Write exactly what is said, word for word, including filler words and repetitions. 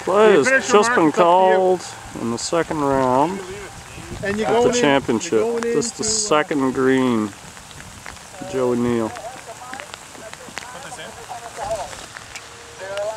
Play has just been called in the second round and of the championship. This is the second green, Joe and Neale.